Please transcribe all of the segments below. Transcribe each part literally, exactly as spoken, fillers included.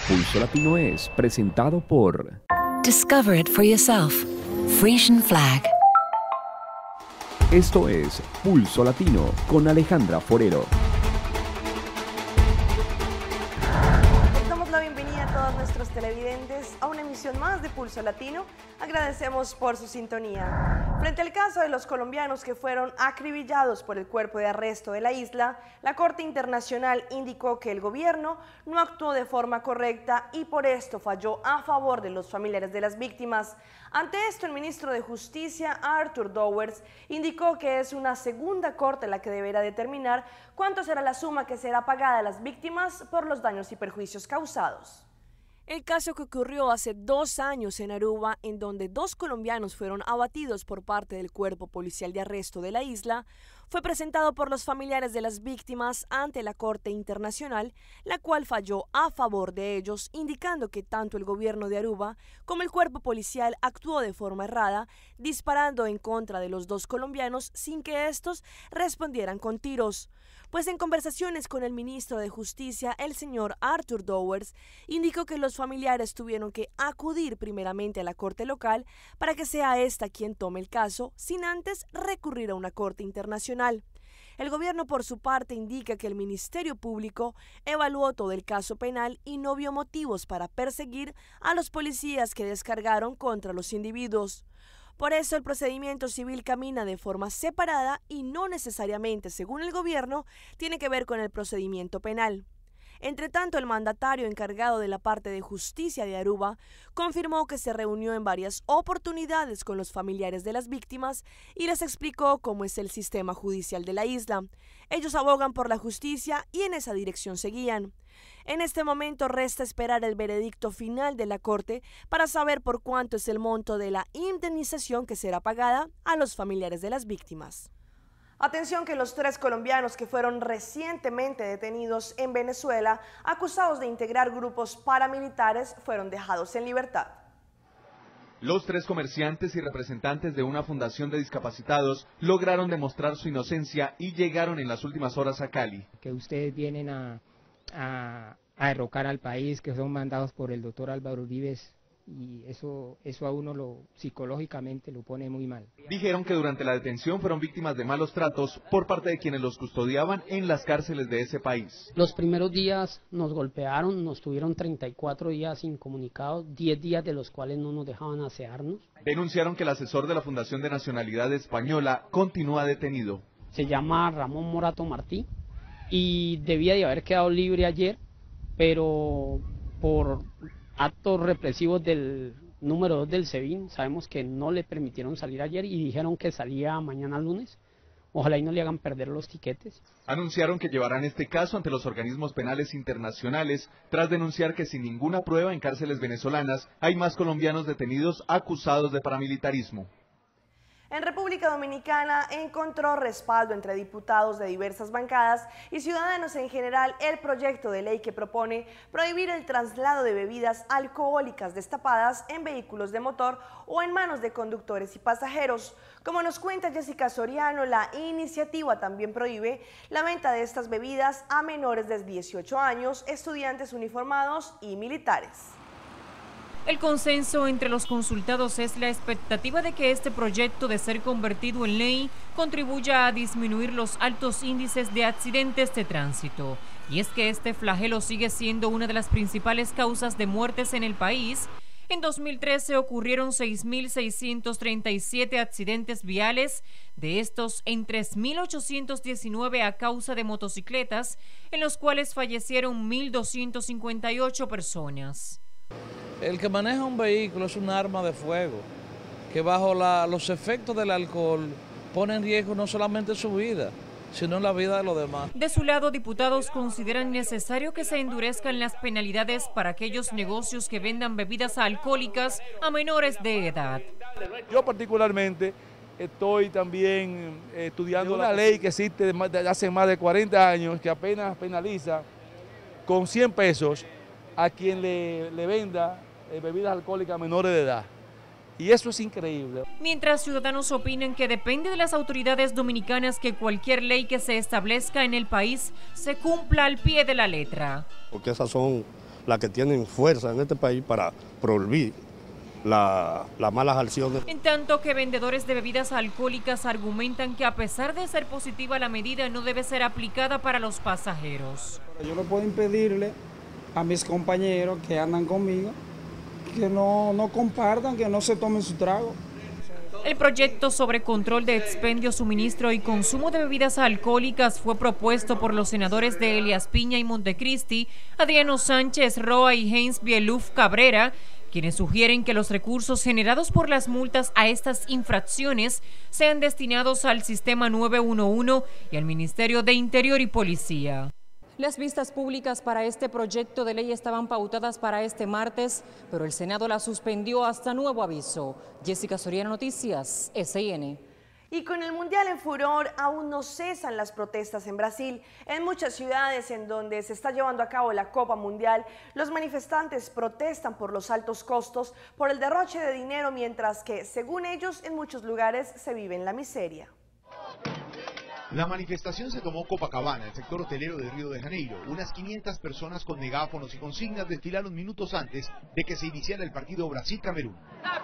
Pulso Latino es presentado por Discover it for yourself. Frisian Flag. Esto es Pulso Latino con Alejandra Forero. Damos la bienvenida a todos nuestros televidentes a una emisión más de Pulso Latino. Agradecemos por su sintonía. Frente al caso de los colombianos que fueron acribillados por el cuerpo de arresto de la isla, la Corte Internacional indicó que el gobierno no actuó de forma correcta y por esto falló a favor de los familiares de las víctimas. Ante esto, el ministro de Justicia, Arthur Dowers, indicó que es una segunda corte la que deberá determinar cuánto será la suma que será pagada a las víctimas por los daños y perjuicios causados. El caso que ocurrió hace dos años en Aruba, en donde dos colombianos fueron abatidos por parte del Cuerpo Policial de Arresto de la isla, fue presentado por los familiares de las víctimas ante la Corte Internacional, la cual falló a favor de ellos, indicando que tanto el gobierno de Aruba como el cuerpo policial actuó de forma errada, disparando en contra de los dos colombianos sin que estos respondieran con tiros. Pues en conversaciones con el ministro de Justicia, el señor Arthur Dowers, indicó que los familiares tuvieron que acudir primeramente a la corte local para que sea esta quien tome el caso, sin antes recurrir a una corte internacional. El gobierno, por su parte, indica que el Ministerio Público evaluó todo el caso penal y no vio motivos para perseguir a los policías que descargaron contra los individuos. Por eso el procedimiento civil camina de forma separada y no necesariamente, según el gobierno, tiene que ver con el procedimiento penal. Entre tanto, el mandatario encargado de la parte de justicia de Aruba confirmó que se reunió en varias oportunidades con los familiares de las víctimas y les explicó cómo es el sistema judicial de la isla. Ellos abogan por la justicia y en esa dirección seguían. En este momento resta esperar el veredicto final de la Corte para saber por cuánto es el monto de la indemnización que será pagada a los familiares de las víctimas. Atención que los tres colombianos que fueron recientemente detenidos en Venezuela, acusados de integrar grupos paramilitares, fueron dejados en libertad. Los tres comerciantes y representantes de una fundación de discapacitados lograron demostrar su inocencia y llegaron en las últimas horas a Cali. Que ustedes vienen a, a, a derrocar al país, que son mandados por el doctor Álvaro Uribe, y eso, eso a uno lo psicológicamente lo pone muy mal. Dijeron que durante la detención fueron víctimas de malos tratos por parte de quienes los custodiaban en las cárceles de ese país. Los primeros días nos golpearon, nos tuvieron treinta y cuatro días incomunicados, diez días de los cuales no nos dejaban asearnos. Denunciaron que el asesor de la Fundación de Nacionalidad Española continúa detenido. Se llama Ramón Morato Martí y debía de haber quedado libre ayer, pero por actos represivos del número dos del SEBIN, sabemos que no le permitieron salir ayer y dijeron que salía mañana lunes. Ojalá y no le hagan perder los tiquetes. Anunciaron que llevarán este caso ante los organismos penales internacionales tras denunciar que sin ninguna prueba en cárceles venezolanas hay más colombianos detenidos acusados de paramilitarismo. En República Dominicana encontró respaldo entre diputados de diversas bancadas y ciudadanos en general el proyecto de ley que propone prohibir el traslado de bebidas alcohólicas destapadas en vehículos de motor o en manos de conductores y pasajeros. Como nos cuenta Jessica Soriano, la iniciativa también prohíbe la venta de estas bebidas a menores de dieciocho años, estudiantes uniformados y militares. El consenso entre los consultados es la expectativa de que este proyecto, de ser convertido en ley, contribuya a disminuir los altos índices de accidentes de tránsito. Y es que este flagelo sigue siendo una de las principales causas de muertes en el país. En dos mil trece ocurrieron seis mil seiscientos treinta y siete accidentes viales, de estos en tres mil ochocientos diecinueve a causa de motocicletas, en los cuales fallecieron mil doscientas cincuenta y ocho personas. El que maneja un vehículo es un arma de fuego, que bajo la, los efectos del alcohol pone en riesgo no solamente su vida, sino la vida de los demás. De su lado, diputados consideran necesario que se endurezcan las penalidades para aquellos negocios que vendan bebidas alcohólicas a menores de edad. Yo particularmente estoy también estudiando una ley que existe de hace más de cuarenta años que apenas penaliza con cien pesos a quien le, le venda eh, bebidas alcohólicas a menores de edad. Y eso es increíble. Mientras ciudadanos opinan que depende de las autoridades dominicanas que cualquier ley que se establezca en el país se cumpla al pie de la letra. Porque esas son las que tienen fuerza en este país para prohibir la, las malas acciones. En tanto que vendedores de bebidas alcohólicas argumentan que a pesar de ser positiva la medida no debe ser aplicada para los pasajeros. Yo no puedo impedirle a mis compañeros que andan conmigo que no, no compartan, que no se tomen su trago. El proyecto sobre control de expendio, suministro y consumo de bebidas alcohólicas fue propuesto por los senadores de Elías Piña y Montecristi, Adriano Sánchez Roa y Heinz Bieluf Cabrera, quienes sugieren que los recursos generados por las multas a estas infracciones sean destinados al Sistema nueve uno uno y al Ministerio de Interior y Policía. Las vistas públicas para este proyecto de ley estaban pautadas para este martes, pero el Senado la suspendió hasta nuevo aviso. Jessica Soriano, Noticias, S I N. Y con el Mundial en furor, aún no cesan las protestas en Brasil. En muchas ciudades en donde se está llevando a cabo la Copa Mundial, los manifestantes protestan por los altos costos, por el derroche de dinero, mientras que, según ellos, en muchos lugares se vive en la miseria. La manifestación se tomó Copacabana, el sector hotelero de Río de Janeiro. Unas quinientas personas con megáfonos y consignas desfilaron minutos antes de que se iniciara el partido Brasil-Camerún.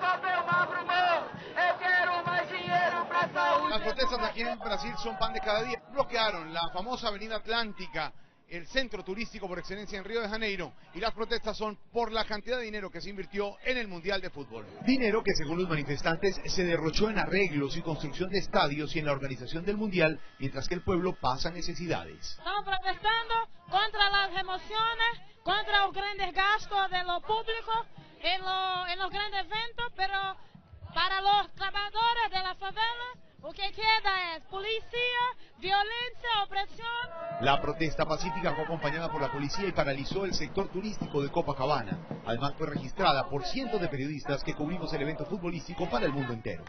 Las protestas aquí en Brasil son pan de cada día. Bloquearon la famosa avenida Atlántica, el centro turístico por excelencia en Río de Janeiro, y las protestas son por la cantidad de dinero que se invirtió en el Mundial de Fútbol. Dinero que, según los manifestantes, se derrochó en arreglos y construcción de estadios y en la organización del Mundial, mientras que el pueblo pasa necesidades. Estamos protestando contra las emociones, contra los grandes gastos de lo público en, lo, en los grandes eventos, pero para los trabajadores de la favela, lo que queda es policía, violencia, opresión. La protesta pacífica fue acompañada por la policía y paralizó el sector turístico de Copacabana. Además fue registrada por cientos de periodistas que cubrimos el evento futbolístico para el mundo entero.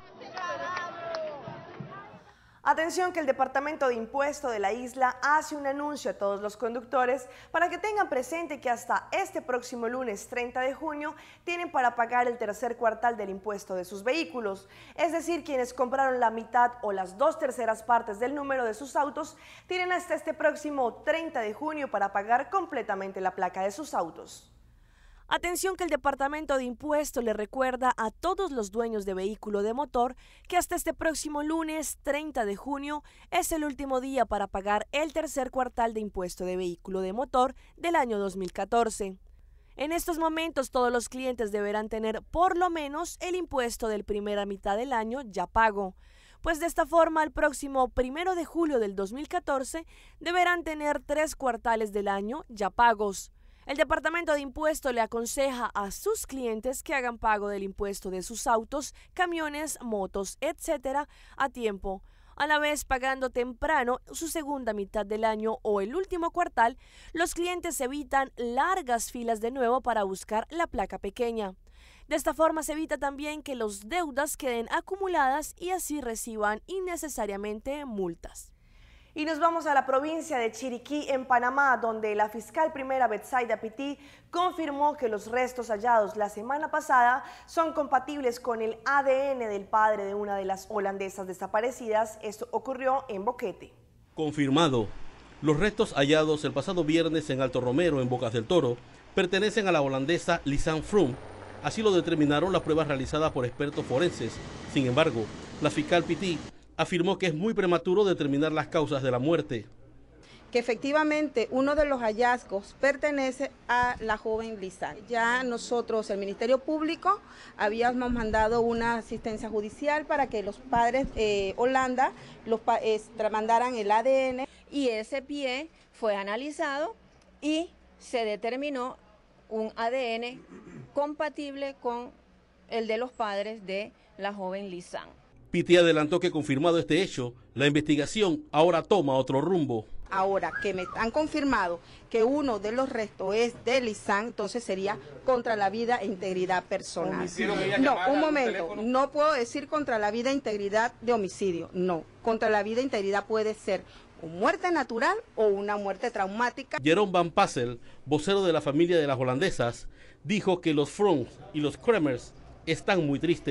Atención que el Departamento de Impuesto de la isla hace un anuncio a todos los conductores para que tengan presente que hasta este próximo lunes treinta de junio tienen para pagar el tercer cuartal del impuesto de sus vehículos. Es decir, quienes compraron la mitad o las dos terceras partes del número de sus autos tienen hasta este próximo treinta de junio para pagar completamente la placa de sus autos. Atención que el Departamento de Impuesto le recuerda a todos los dueños de vehículo de motor que hasta este próximo lunes treinta de junio es el último día para pagar el tercer cuartal de impuesto de vehículo de motor del año dos mil catorce. En estos momentos todos los clientes deberán tener por lo menos el impuesto del primera mitad del año ya pago, pues de esta forma el próximo primero de julio del dos mil catorce deberán tener tres cuartales del año ya pagos. El Departamento de Impuesto le aconseja a sus clientes que hagan pago del impuesto de sus autos, camiones, motos, etcétera, a tiempo. A la vez, pagando temprano su segunda mitad del año o el último cuartal, los clientes evitan largas filas de nuevo para buscar la placa pequeña. De esta forma se evita también que los deudas queden acumuladas y así reciban innecesariamente multas. Y nos vamos a la provincia de Chiriquí, en Panamá, donde la fiscal primera Betsaida Pití confirmó que los restos hallados la semana pasada son compatibles con el A D N del padre de una de las holandesas desaparecidas. Esto ocurrió en Boquete. Confirmado. Los restos hallados el pasado viernes en Alto Romero, en Bocas del Toro, pertenecen a la holandesa Lisanne Froome. Así lo determinaron las pruebas realizadas por expertos forenses. Sin embargo, la fiscal Pití afirmó que es muy prematuro determinar las causas de la muerte. Que efectivamente uno de los hallazgos pertenece a la joven Lisanne. Ya nosotros, el Ministerio Público, habíamos mandado una asistencia judicial para que los padres eh, Holanda los, eh, mandaran el A D N. Y ese pie fue analizado y se determinó un A D N compatible con el de los padres de la joven Lisanne. Pití adelantó que, confirmado este hecho, la investigación ahora toma otro rumbo. Ahora que me han confirmado que uno de los restos es de Lisanne, entonces sería contra la vida e integridad personal. No, un momento, no puedo decir contra la vida e integridad de homicidio, no. Contra la vida e integridad puede ser o muerte natural o una muerte traumática. Jeroen van Passel, vocero de la familia de las holandesas, dijo que los Froome y los Kremers están muy tristes.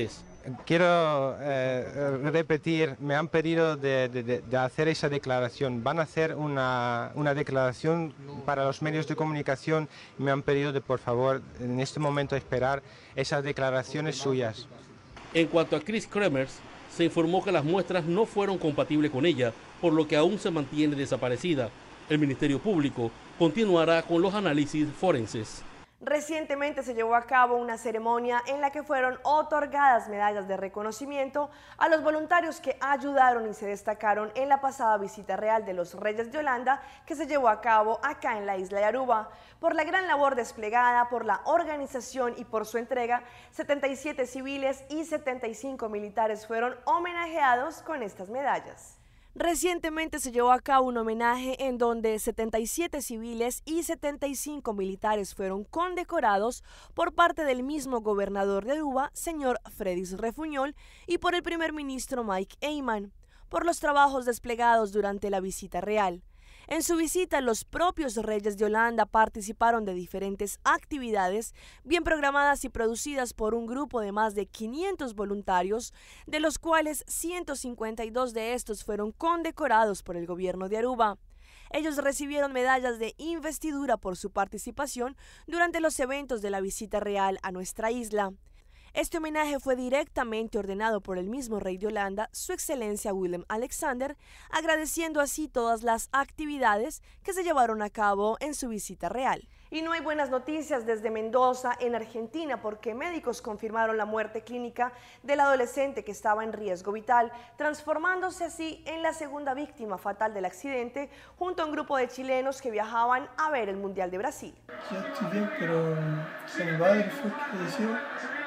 Quiero eh, repetir, me han pedido de, de, de hacer esa declaración. Van a hacer una, una declaración para los medios de comunicación y me han pedido de, por favor, en este momento esperar esas declaraciones suyas. En cuanto a Chris Kremers, se informó que las muestras no fueron compatibles con ella, por lo que aún se mantiene desaparecida. El Ministerio Público continuará con los análisis forenses. Recientemente se llevó a cabo una ceremonia en la que fueron otorgadas medallas de reconocimiento a los voluntarios que ayudaron y se destacaron en la pasada visita real de los Reyes de Holanda que se llevó a cabo acá en la isla de Aruba. Por la gran labor desplegada, por la organización y por su entrega, setenta y siete civiles y setenta y cinco militares fueron homenajeados con estas medallas. Recientemente se llevó a cabo un homenaje en donde setenta y siete civiles y setenta y cinco militares fueron condecorados por parte del mismo gobernador de Aruba, señor Fredis Refuñol, y por el primer ministro Mike Eyman, por los trabajos desplegados durante la visita real. En su visita, los propios Reyes de Holanda participaron de diferentes actividades bien programadas y producidas por un grupo de más de quinientos voluntarios, de los cuales ciento cincuenta y dos de estos fueron condecorados por el gobierno de Aruba. Ellos recibieron medallas de investidura por su participación durante los eventos de la visita real a nuestra isla. Este homenaje fue directamente ordenado por el mismo rey de Holanda, su excelencia Willem-Alexander, agradeciendo así todas las actividades que se llevaron a cabo en su visita real. Y no hay buenas noticias desde Mendoza, en Argentina, porque médicos confirmaron la muerte clínica del adolescente que estaba en riesgo vital, transformándose así en la segunda víctima fatal del accidente, junto a un grupo de chilenos que viajaban a ver el Mundial de Brasil. Ya estoy bien, pero mi padre fue el que decía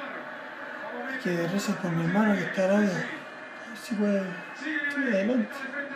que reza por mi hermano que está grave, a ver si puede seguir adelante.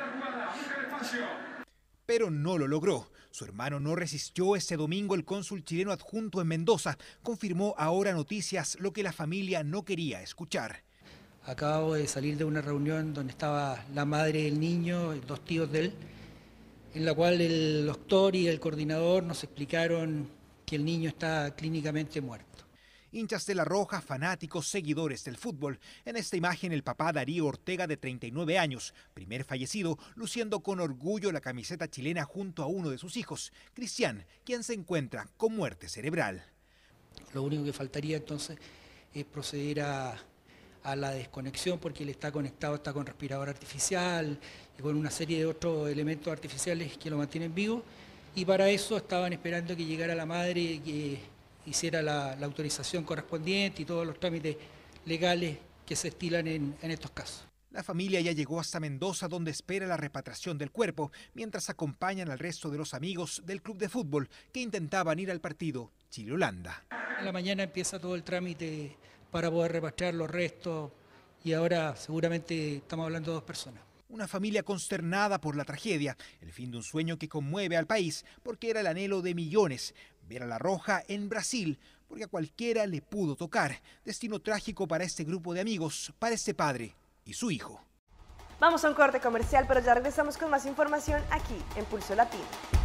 Pero no lo logró. Su hermano no resistió. Este domingo el cónsul chileno adjunto en Mendoza confirmó a Ahora Noticias lo que la familia no quería escuchar. Acabo de salir de una reunión donde estaba la madre del niño y dos tíos de él, en la cual el doctor y el coordinador nos explicaron que el niño está clínicamente muerto. Hinchas de La Roja, fanáticos, seguidores del fútbol. En esta imagen el papá Darío Ortega, de treinta y nueve años, primer fallecido, luciendo con orgullo la camiseta chilena junto a uno de sus hijos, Cristian, quien se encuentra con muerte cerebral. Lo único que faltaría entonces es proceder a, a la desconexión, porque él está conectado, está con respirador artificial y con una serie de otros elementos artificiales que lo mantienen vivo, y para eso estaban esperando que llegara la madre que hiciera la, la autorización correspondiente y todos los trámites legales que se estilan en, en estos casos. La familia ya llegó hasta Mendoza, donde espera la repatriación del cuerpo, mientras acompañan al resto de los amigos del club de fútbol que intentaban ir al partido Chile-Holanda. En la mañana empieza todo el trámite para poder repatriar los restos y ahora seguramente estamos hablando de dos personas. Una familia consternada por la tragedia, el fin de un sueño que conmueve al país, porque era el anhelo de millones, ver a La Roja en Brasil, porque a cualquiera le pudo tocar. Destino trágico para este grupo de amigos, para este padre y su hijo. Vamos a un corte comercial, pero ya regresamos con más información aquí en Pulso Latino.